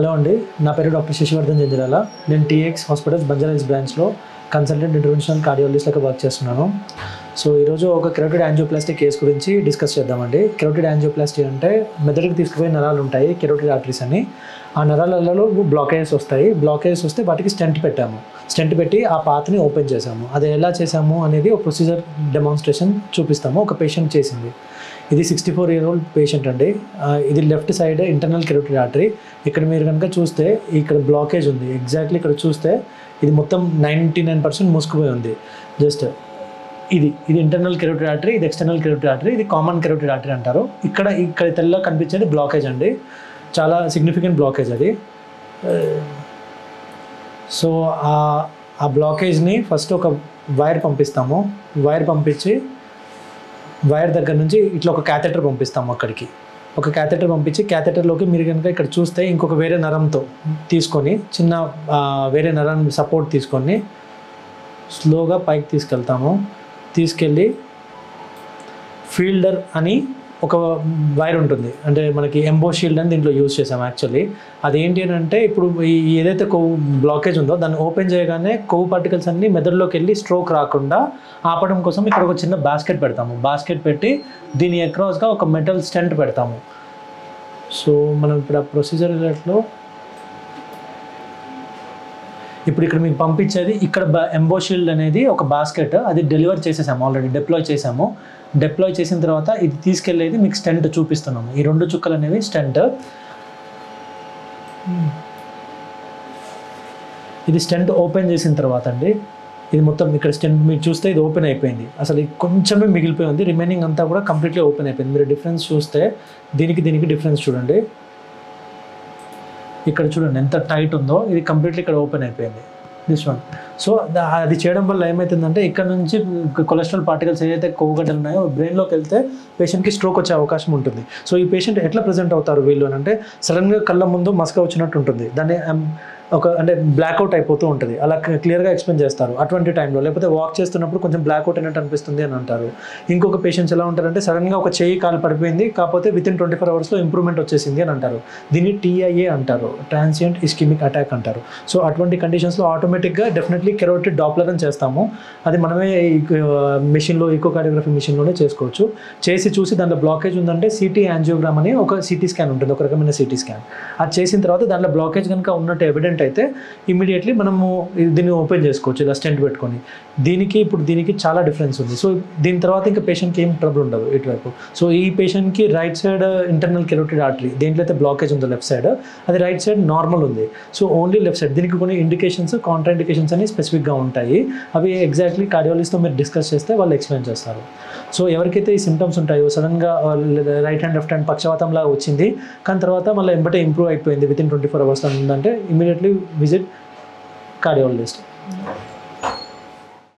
Hello అండి, నా పేరు డాక్టర్ శశివర్ధన్ జంజరాల. నేను టీఎక్స్ హాస్పిటల్స్ బంజారాహిల్స్ బ్రాంచ్లో కన్సల్టెంట్ ఇంటర్వెన్షనల్ కార్డియాలజిస్ట్గా వర్క్ చేస్తున్నాను. సో ఈరోజు ఒక కెరోటిడ్ యాంజియోప్లాస్టీ కేసు గురించి డిస్కస్ చేద్దామండి. కెరోటిడ్ యాంజియోప్లాస్టీ అంటే మెదడుకి తీసుకుపోయే నరాలు ఉంటాయి, కెరోటిడ్ ఆర్టరీస్ అని. ఆ నరాలలో బ్లాకేజెస్ వస్తాయి. బ్లాకేజెస్ వస్తే వాటికి స్టెంట్ పెట్టాము. స్టెంట్ పెట్టి ఆ పాత్ని ఓపెన్ చేసాము. అది ఎలా చేసాము అనేది ఒక ప్రొసీజర్ డెమాన్స్ట్రేషన్ చూపిస్తాము. ఒక పేషెంట్ చేసింది. ఇది 64-year-old పేషెంట్ అండి. ఇది left side internal carotid artery. ఇక్కడ మీరు కనుక చూస్తే ఇక్కడ బ్లాకేజ్ ఉంది. ఎగ్జాక్ట్లీ ఇక్కడ చూస్తే ఇది మొత్తం 99% మూసుకుపోయి ఉంది. జస్ట్ ఇది ఇంటర్నల్ కెరోటిడ్ ఆర్టరీ, ఇది ఎక్స్టర్నల్ కెరోటిడ్ ఆర్టరీ, ఇది కామన్ కెరోటిడ్ ఆర్టరీ అంటారు. ఇక్కడ తెల్ల కనిపించేది బ్లాకేజ్ అండి. చాలా సిగ్నిఫికెంట్ బ్లాకేజ్ అది. సో ఆ బ్లాకేజ్ని ఫస్ట్ ఒక వైర్ పంపిస్తాము. వైర్ పంపించి వైర్ దగ్గర నుంచి ఇట్లా ఒక క్యాథెటర్ పంపిస్తాము. అక్కడికి ఒక క్యాథెటర్ పంపించి క్యాథెటర్లోకి మీరు కనుక ఇక్కడ చూస్తే ఇంకొక వేరే నరంతో తీసుకొని చిన్న వేరే నరాన్ని సపోర్ట్ తీసుకొని స్లోగా పైకి తీసుకెళ్తాము. తీసుకెళ్ళి ఫీల్డర్ అని ఒక వైర్ ఉంటుంది, అంటే మనకి ఎంబో షీల్డ్ అని దీంట్లో యూజ్ చేసాము. యాక్చువల్లీ అదేంటి అని అంటే ఇప్పుడు ఏదైతే కొవ్వు బ్లాకేజ్ ఉందో దాన్ని ఓపెన్ చేయగానే కొవ్వు పార్టికల్స్ అన్నీ మెదడులోకి వెళ్ళి స్ట్రోక్ రాకుండా ఆపడం కోసం ఇక్కడ ఒక చిన్న బాస్కెట్ పెడతాము. బాస్కెట్ పెట్టి దీని అక్రాస్గా ఒక మెటల్ స్టెంట్ పెడతాము. సో మనం ఇప్పుడు ఆ ప్రొసీజర్లో ఇప్పుడు ఇక్కడ మీకు పంపించేది ఇక్కడ ఎంబో షీల్డ్ అనేది ఒక బాస్కెట్, అది డెలివర్ చేసేసాము, ఆల్రెడీ డిప్లాయ్ చేసాము. డిప్లాయ్ చేసిన తర్వాత ఇది తీసుకెళ్ళేది మీకు స్టెంట్ చూపిస్తున్నాము. ఈ 2 చుక్కలు అనేవి స్టెంట్. ఇది స్టెంట్ ఓపెన్ చేసిన తర్వాత అండి, ఇది మొత్తం ఇక్కడ స్టెంట్ మీరు చూస్తే ఇది ఓపెన్ అయిపోయింది. అసలు కొంచెమే మిగిలిపోయి ఉంది, రిమైనింగ్ అంతా కూడా కంప్లీట్లీ ఓపెన్ అయిపోయింది. మీరు డిఫరెన్స్ చూస్తే దీనికి డిఫరెన్స్ చూడండి. ఇక్కడ చూడండి ఎంత టైట్ ఉందో, ఇది కంప్లీట్లీ ఇక్కడ ఓపెన్ అయిపోయింది, దిస్ వన్. సో అది చేయడం వల్ల ఏమవుతుందంటే ఇక్కడ నుంచి కొలెస్ట్రాల్ పార్టికల్స్ ఏదైతే కొవ్వుగడ్డలు ఉన్నాయో బ్రెయిన్లోకి వెళ్తే పేషెంట్కి స్ట్రోక్ వచ్చే అవకాశం ఉంటుంది. సో ఈ పేషెంట్ ఎట్లా ప్రజెంట్ అవుతారు వీళ్ళు అని అంటే సడన్గా కళ్ళ ముందు మసక వచ్చినట్టు ఉంటుంది, దాన్ని అంటే బ్లాక్అవుట్ అయిపోతూ ఉంటుంది. అలా క్లియర్గా ఎక్స్ప్లెయిన్ చేస్తారు అటువంటి టైంలో. లేకపోతే వాక్ చేస్తున్నప్పుడు కొంచెం బ్లాక్అవుట్ అయినట్టు అనిపిస్తుంది అని అంటారు. ఇంకొక పేషెంట్స్ ఎలా ఉంటారంటే సడన్గా ఒక చెయ్యి కాలు పడిపోయింది, కాకపోతే వితిన్ 24 అవర్స్లో ఇంప్రూవ్మెంట్ వచ్చేసింది అని అంటారు. దీన్ని TIA అంటారు, ట్రాన్సియంట్ ఇస్కిమిక్ అటాక్ అంటారు. సో అటువంటి కండిషన్స్లో ఆటోమేటిక్గా డెఫినెట్లీ కెరోటిడ్ డాప్లర్ అని చేస్తాము. అది మనమే మెషిన్లో ఈకోకార్డియోగ్రఫీ మెషిన్లోనే చేసుకోవచ్చు. చేసి చూసి దాంట్లో బ్లాకేజ్ ఉందంటే CT యాంజియోగ్రామ్ అని ఒక CT స్కాన్ ఉంటుంది, ఒక రకమైన CT స్కాన్. అది చేసిన తర్వాత దాంట్లో బ్లాకేజ్ కనుక ఉన్నట్టు ఎవిడెంట్ అయితే ఇమీడియట్లీ మనము దీన్ని ఓపెన్ చేసుకోవచ్చు ఇలా స్టెంట్ పెట్టుకొని. దీనికి చాలా డిఫరెన్స్ ఉంది. సో దీని తర్వాత ఇంకా పేషెంట్కి ఏం ట్రబుల్ ఉండదు ఇటువైపు. సో ఈ పేషెంట్కి right side internal carotid artery, దేంట్లో అయితే బ్లాకేజ్ ఉందో లెఫ్ట్ సైడ్, అది రైట్ సైడ్ నార్మల్ ఉంది. So only left side. దీనికి కొన్ని ఇండికేషన్స్, కాంట్రా ఇండికేషన్స్ అని స్పెసిఫిక్గా ఉంటాయి. అవి ఎగ్జాక్ట్లీ కార్డియాలజిస్ట్తో మీరు డిస్కస్ చేస్తే వాళ్ళు ఎక్స్ప్లెయిన్ చేస్తారు. సో ఎవరికైతే ఈ సిమ్టమ్స్ ఉంటాయో సడన్గా రైట్ హ్యాండ్ లెఫ్ట్ హ్యాండ్ పక్షవాతంలా వచ్చింది కానీ తర్వాత మళ్ళీ ఎంబటే ఇంప్రూవ్ అయిపోయింది వితిన్ 24 అవర్స్ ఉందంటే ఇమీడియట్లీ విజిట్ కార్డియాలజిస్ట్.